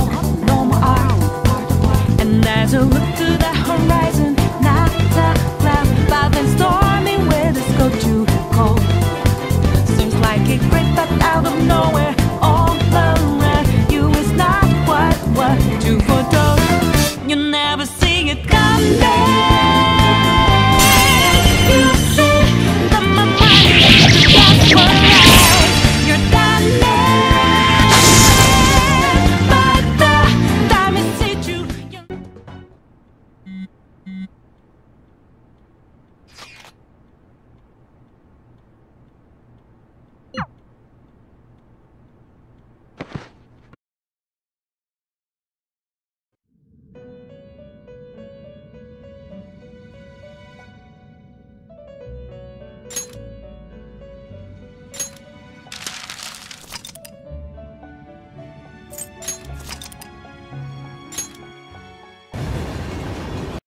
no more art. And as I look to the horizon, not a cloud, but then stormy weather's go too cold. Seems like it crept up out of nowhere, all around you is not what to